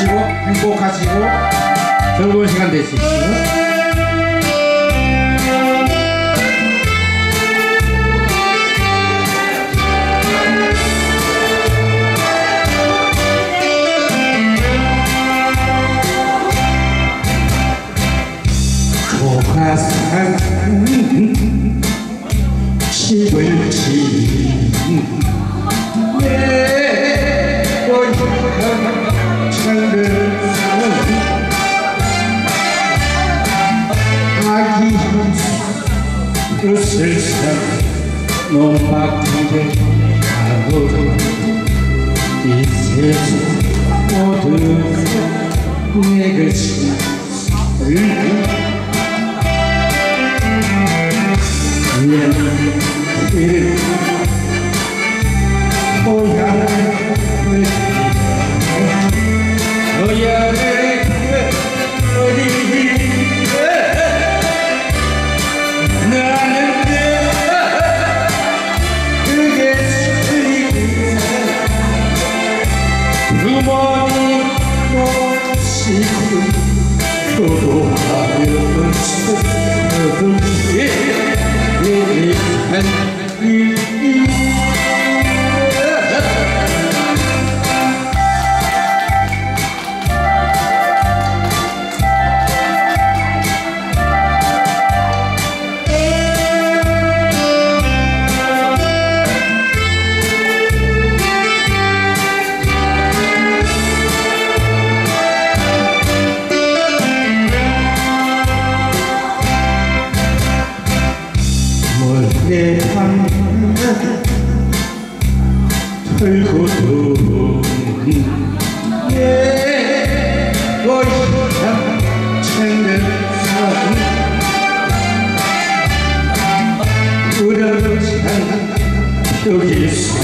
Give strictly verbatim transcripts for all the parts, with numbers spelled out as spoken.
건강하시고 행복하시고 즐거운 시간 되십시오. 조카산 집을 지은 내 고향 창들은 아기 으슬슬 논박하게 가고 이 세상 모두 내 것이 예, 고향을 고향을 어디 나는 그게 슬리고 부모님 모시고 효도하며 서글게 내 방문 털고 도는 내 고향 창녕산 우렁찬 여기서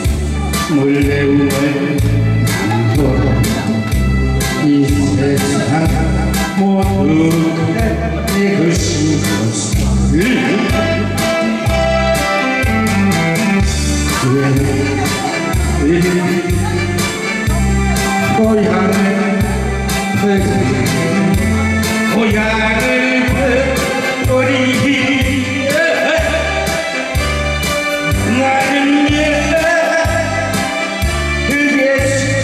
물레움을 남도록 이 세상 모두 내 것인 것을 고향을 고향을 버리기 나는 그게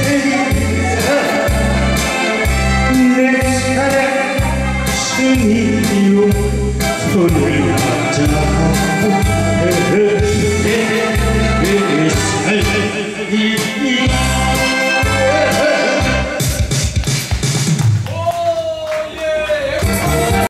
내 사랑 승리요 손을 잡고